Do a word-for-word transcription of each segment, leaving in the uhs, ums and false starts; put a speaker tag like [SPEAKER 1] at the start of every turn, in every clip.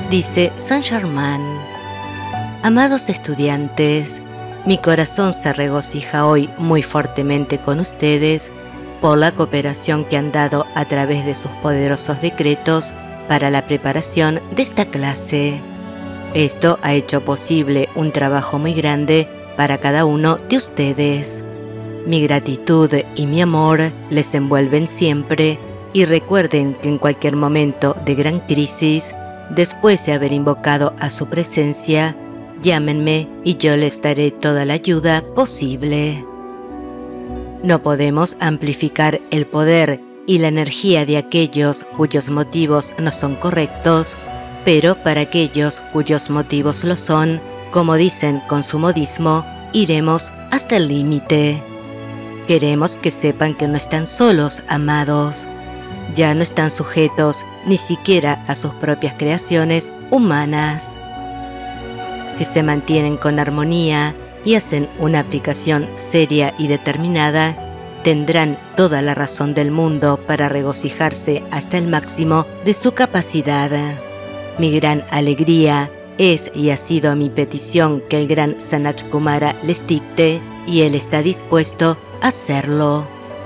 [SPEAKER 1] Dice Saint Germain: amados estudiantes, mi corazón se regocija hoy muy fuertemente con ustedes por la cooperación que han dado a través de sus poderosos decretos para la preparación de esta clase. Esto ha hecho posible un trabajo muy grande para cada uno de ustedes. Mi gratitud y mi amor les envuelven siempre, y recuerden que en cualquier momento de gran crisis, después de haber invocado a su presencia, llámenme y yo les daré toda la ayuda posible. No podemos amplificar el poder y la energía de aquellos cuyos motivos no son correctos, pero para aquellos cuyos motivos lo son, como dicen con su modismo, iremos hasta el límite. Queremos que sepan que no están solos, amados. Ya no están sujetos ni siquiera a sus propias creaciones humanas. Si se mantienen con armonía y hacen una aplicación seria y determinada, tendrán toda la razón del mundo para regocijarse hasta el máximo de su capacidad. Mi gran alegría es y ha sido mi petición que el gran Sanat Kumara les dicte, y él está dispuesto a hacerlo.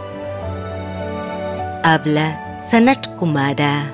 [SPEAKER 1] Habla Sanat Kumara.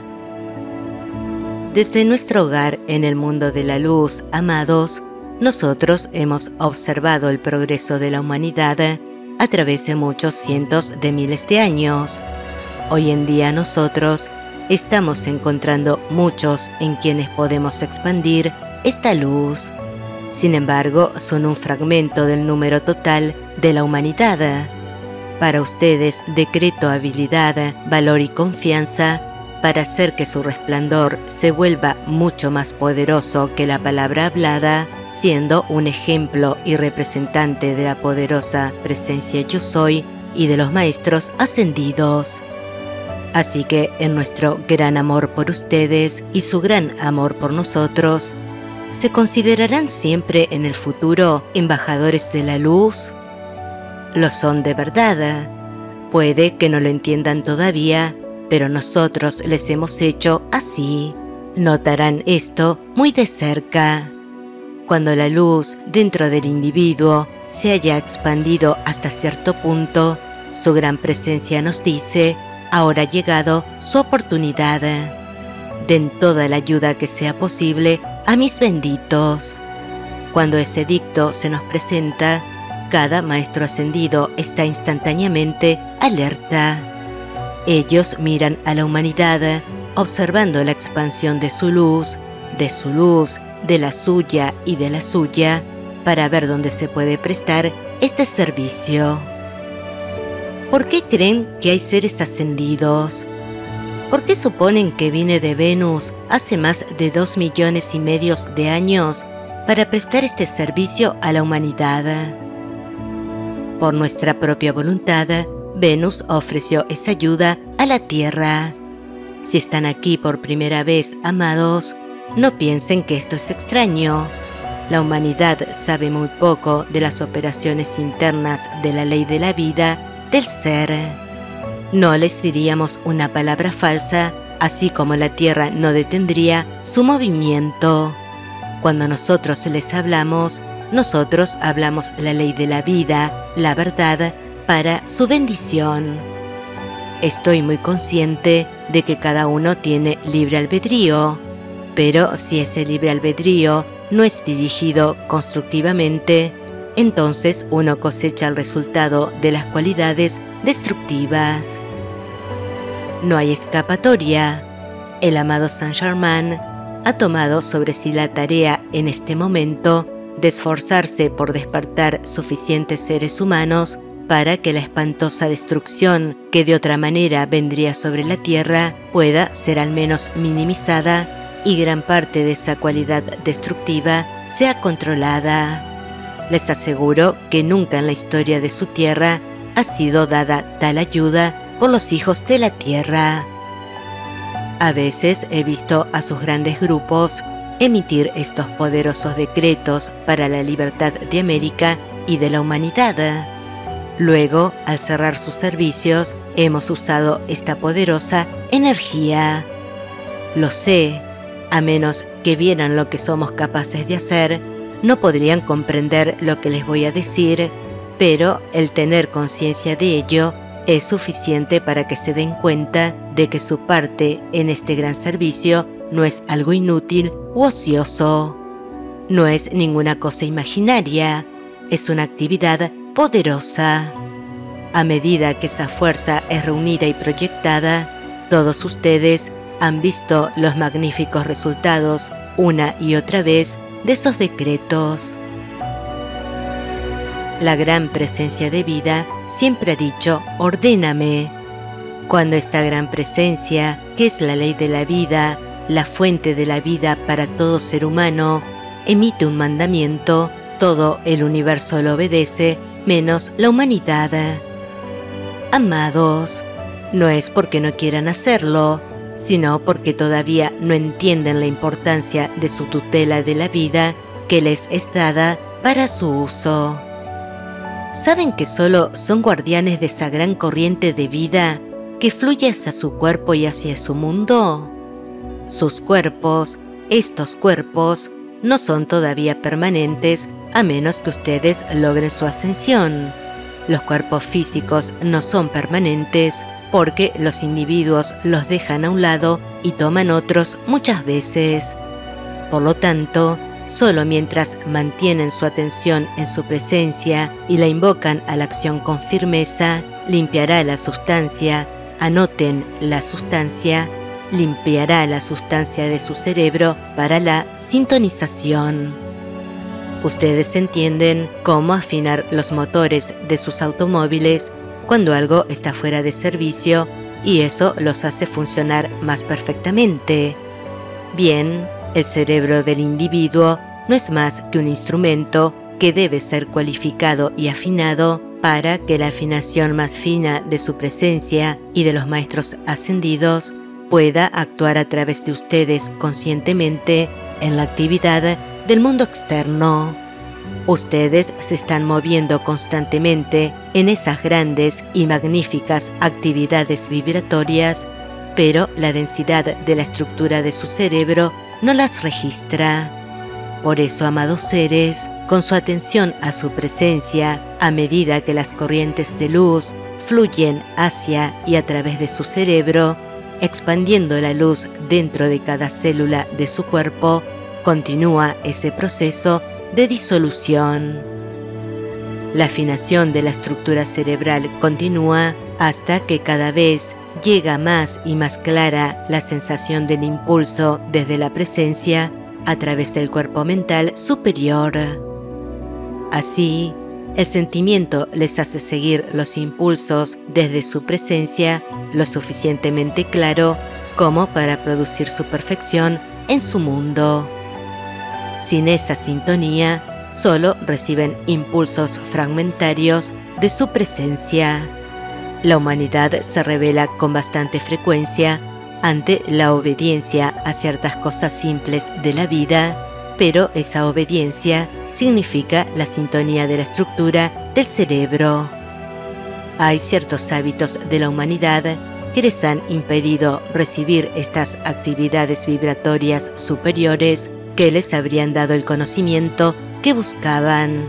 [SPEAKER 1] Desde nuestro hogar en el mundo de la luz, amados, nosotros hemos observado el progreso de la humanidad a través de muchos cientos de miles de años. Hoy en día nosotros estamos encontrando muchos en quienes podemos expandir esta luz. Sin embargo, son un fragmento del número total de la humanidad. Para ustedes decreto habilidad, valor y confianza para hacer que su resplandor se vuelva mucho más poderoso que la palabra hablada, siendo un ejemplo y representante de la poderosa presencia Yo Soy y de los maestros ascendidos. Así que en nuestro gran amor por ustedes y su gran amor por nosotros, ¿se considerarán siempre en el futuro embajadores de la luz? Lo son de verdad. Puede que no lo entiendan todavía, pero nosotros les hemos hecho así. Notarán esto muy de cerca. Cuando la luz dentro del individuo se haya expandido hasta cierto punto, su gran presencia nos dice: ahora ha llegado su oportunidad. Den toda la ayuda que sea posible a mis benditos. Cuando ese dicto se nos presenta, cada maestro ascendido está instantáneamente alerta. Ellos miran a la humanidad, observando la expansión de su luz, de su luz, de la suya y de la suya, para ver dónde se puede prestar este servicio. ¿Por qué creen que hay seres ascendidos? ¿Por qué suponen que vine de Venus hace más de dos millones y medio de años para prestar este servicio a la humanidad? Por nuestra propia voluntad, Venus ofreció esa ayuda a la Tierra. Si están aquí por primera vez, amados, no piensen que esto es extraño. La humanidad sabe muy poco de las operaciones internas de la ley de la vida del ser. No les diríamos una palabra falsa, así como la Tierra no detendría su movimiento. Cuando nosotros les hablamos, nosotros hablamos la ley de la vida, la verdad, para su bendición. Estoy muy consciente de que cada uno tiene libre albedrío, pero si ese libre albedrío no es dirigido constructivamente, entonces uno cosecha el resultado de las cualidades destructivas. No hay escapatoria. El amado Saint Germain ha tomado sobre sí la tarea en este momento de esforzarse por despertar suficientes seres humanos para que la espantosa destrucción que de otra manera vendría sobre la Tierra pueda ser al menos minimizada y gran parte de esa cualidad destructiva sea controlada. Les aseguro que nunca en la historia de su tierra ha sido dada tal ayuda por los hijos de la Tierra. A veces he visto a sus grandes grupos emitir estos poderosos decretos para la libertad de América y de la humanidad. Luego, al cerrar sus servicios, hemos usado esta poderosa energía. Lo sé, A menos que vieran lo que somos capaces de hacer, no podrían comprender lo que les voy a decir, pero el tener conciencia de ello es suficiente para que se den cuenta de que su parte en este gran servicio no es algo inútil u ocioso. No es ninguna cosa imaginaria, es una actividad poderosa. A medida que esa fuerza es reunida y proyectada, todos ustedes han visto los magníficos resultados una y otra vez de esos decretos. La gran presencia de vida siempre ha dicho, ordéname. Cuando esta gran presencia, que es la ley de la vida, la fuente de la vida para todo ser humano, emite un mandamiento, todo el universo lo obedece, menos la humanidad. Amados, no es porque no quieran hacerlo, sino porque todavía no entienden la importancia de su tutela de la vida que les es dada para su uso. ¿Saben que solo son guardianes de esa gran corriente de vida que fluye hacia su cuerpo y hacia su mundo? Sus cuerpos, estos cuerpos, no son todavía permanentes a menos que ustedes logren su ascensión. Los cuerpos físicos no son permanentes porque los individuos los dejan a un lado y toman otros muchas veces. Por lo tanto, solo mientras mantienen su atención en su presencia y la invocan a la acción con firmeza, limpiará la sustancia, anoten la sustancia, limpiará la sustancia de su cerebro para la sintonización. Ustedes entienden cómo afinar los motores de sus automóviles cuando algo está fuera de servicio y eso los hace funcionar más perfectamente. Bien, el cerebro del individuo no es más que un instrumento que debe ser cualificado y afinado para que la afinación más fina de su presencia y de los maestros ascendidos pueda actuar a través de ustedes conscientemente en la actividad del mundo externo. Ustedes se están moviendo constantemente en esas grandes y magníficas actividades vibratorias, pero la densidad de la estructura de su cerebro no las registra. Por eso, amados seres, con su atención a su presencia, a medida que las corrientes de luz fluyen hacia y a través de su cerebro, expandiendo la luz dentro de cada célula de su cuerpo, continúa ese proceso de disolución. La afinación de la estructura cerebral continúa hasta que cada vez llega más y más clara la sensación del impulso desde la presencia a través del cuerpo mental superior. Así, el sentimiento les hace seguir los impulsos desde su presencia lo suficientemente claro como para producir su perfección en su mundo. Sin esa sintonía, solo reciben impulsos fragmentarios de su presencia. La humanidad se revela con bastante frecuencia ante la obediencia a ciertas cosas simples de la vida, pero esa obediencia significa la sintonía de la estructura del cerebro. Hay ciertos hábitos de la humanidad que les han impedido recibir estas actividades vibratorias superiores que les habrían dado el conocimiento que buscaban.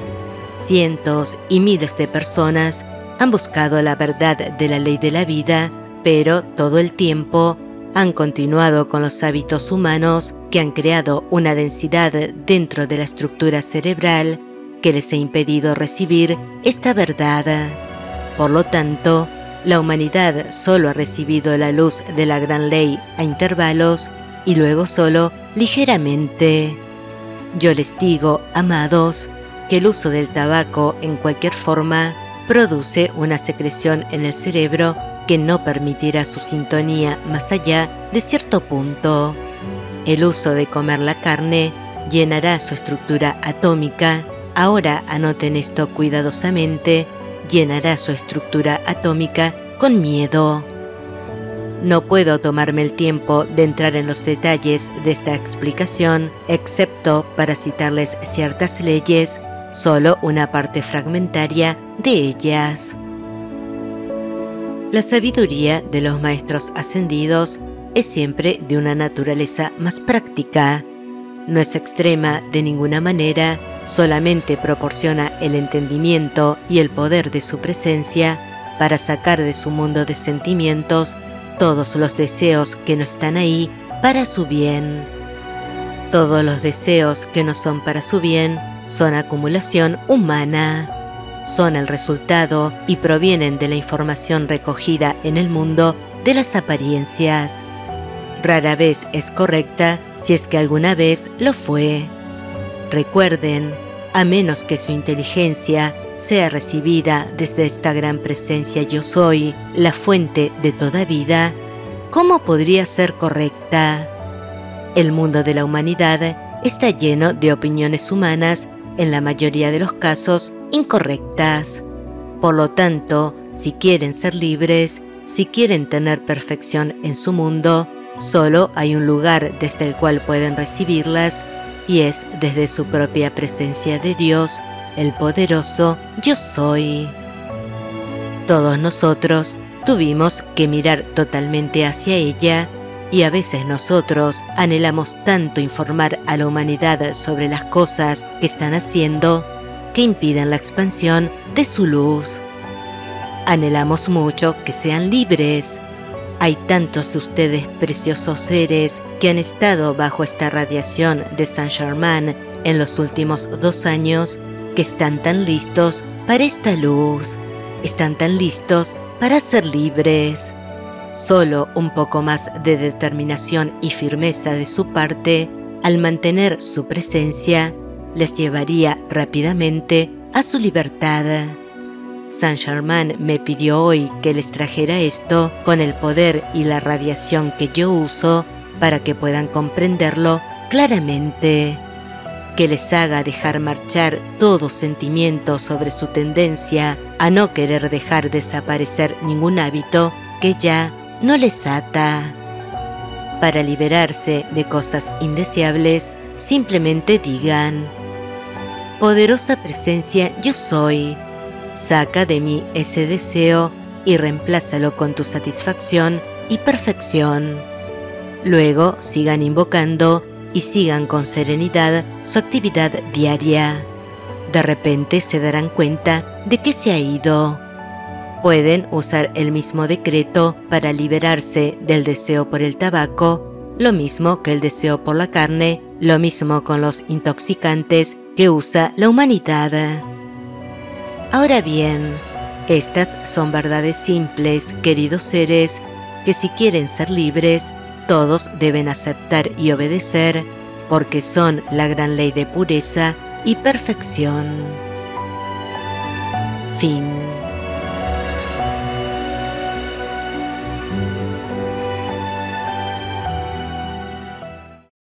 [SPEAKER 1] Cientos y miles de personas han buscado la verdad de la ley de la vida, pero todo el tiempo han continuado con los hábitos humanos que han creado una densidad dentro de la estructura cerebral que les ha impedido recibir esta verdad. Por lo tanto, la humanidad solo ha recibido la luz de la gran ley a intervalos y luego solo ligeramente. Yo les digo, amados, que el uso del tabaco en cualquier forma produce una secreción en el cerebro que no permitirá su sintonía más allá de cierto punto. El uso de comer la carne llenará su estructura atómica. Ahora anoten esto cuidadosamente, llenará su estructura atómica con miedo. No puedo tomarme el tiempo de entrar en los detalles de esta explicación, excepto para citarles ciertas leyes, solo una parte fragmentaria de ellas. La sabiduría de los maestros ascendidos es siempre de una naturaleza más práctica. No es extrema de ninguna manera, solamente proporciona el entendimiento y el poder de su presencia para sacar de su mundo de sentimientos todos los deseos que no están ahí para su bien. Todos los deseos que no son para su bien son acumulación humana. Son el resultado y provienen de la información recogida en el mundo de las apariencias. Rara vez es correcta si es que alguna vez lo fue. Recuerden, a menos que su inteligencia sea recibida desde esta gran presencia yo soy, la fuente de toda vida, ¿cómo podría ser correcta? El mundo de la humanidad está lleno de opiniones humanas, en la mayoría de los casos incorrectas. Por lo tanto, si quieren ser libres, si quieren tener perfección en su mundo, solo hay un lugar desde el cual pueden recibirlas, y es desde su propia presencia de Dios, el poderoso Yo Soy. Todos nosotros tuvimos que mirar totalmente hacia ella, y a veces nosotros anhelamos tanto informar a la humanidad sobre las cosas que están haciendo que impiden la expansión de su luz. Anhelamos mucho que sean libres. Hay tantos de ustedes preciosos seres que han estado bajo esta radiación de Saint Germain en los últimos dos años que están tan listos para esta luz, están tan listos para ser libres. Solo un poco más de determinación y firmeza de su parte, al mantener su presencia, les llevaría rápidamente a su libertad. Saint Germain me pidió hoy que les trajera esto con el poder y la radiación que yo uso para que puedan comprenderlo claramente, que les haga dejar marchar todo sentimiento sobre su tendencia a no querer dejar desaparecer ningún hábito que ya no les ata. Para liberarse de cosas indeseables, simplemente digan: poderosa presencia yo soy, saca de mí ese deseo y reemplázalo con tu satisfacción y perfección. Luego sigan invocando y sigan con serenidad su actividad diaria. De repente se darán cuenta de que se ha ido. Pueden usar el mismo decreto para liberarse del deseo por el tabaco, lo mismo que el deseo por la carne, lo mismo con los intoxicantes que usa la humanidad. Ahora bien, estas son verdades simples, queridos seres, que si quieren ser libres, todos deben aceptar y obedecer, porque son la gran ley de pureza y perfección. Fin.